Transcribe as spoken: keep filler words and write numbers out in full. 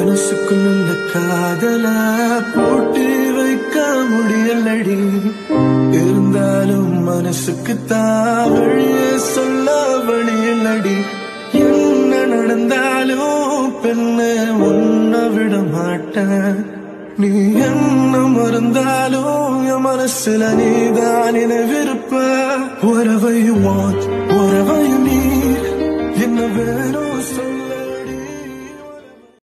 மனசுக்குள்ள காதல போட்டு வைக்க முடியலடி. இருந்தாலும் மனசுக்கு தான் வழியே சொல்ல வழியல்லடி. என்ன நடந்தாலும் பெண்ணு உன்ன விட மாட்டேன். நீ என்ன மறந்தாலும் என் மனசுல நீதான் நினைவிருப்ப. Whatever you want